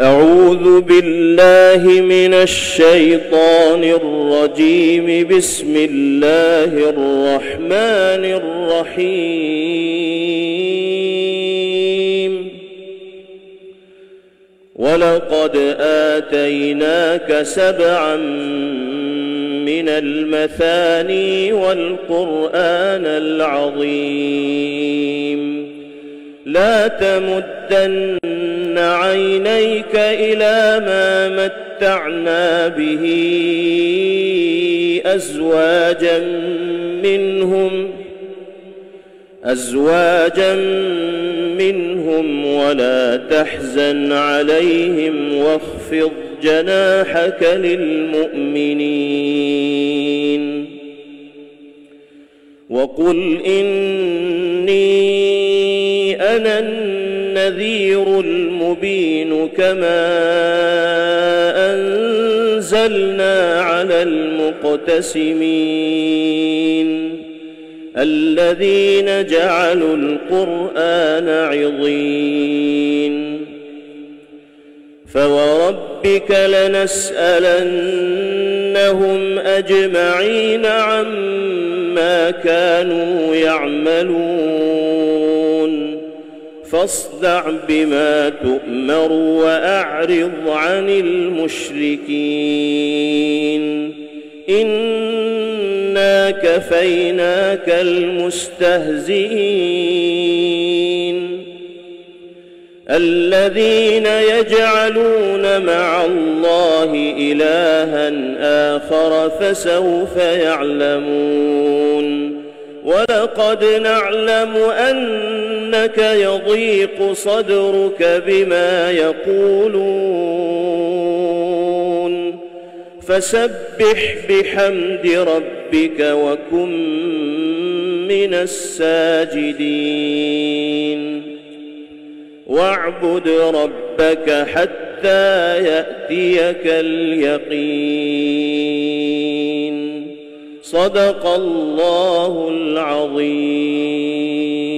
أعوذ بالله من الشيطان الرجيم. بسم الله الرحمن الرحيم. ولقد آتيناك 7 من المثاني والقرآن العظيم. لا تمدن عينيك إلى ما متعنا به أزواجا منهم ولا تحزن عليهم واخفض جناحك للمؤمنين وقل إني أنا النذير المبين كما أنزلنا على المقتسمين الذين جعلوا القرآن عضين. فوربك لنسألنهم أجمعين عما كانوا يعملون. فاصدع بما تؤمر وأعرض عن المشركين إنا كفيناك المستهزئين. الذين يجعلون مع الله إلها آخر فسوف يعلمون. ولقد نعلم أنك يضيق صدرك بما يقولون فسبح بحمد ربك وكن من الساجدين. واعبد ربك حتى يأتيك اليقين. صدق الله العظيم.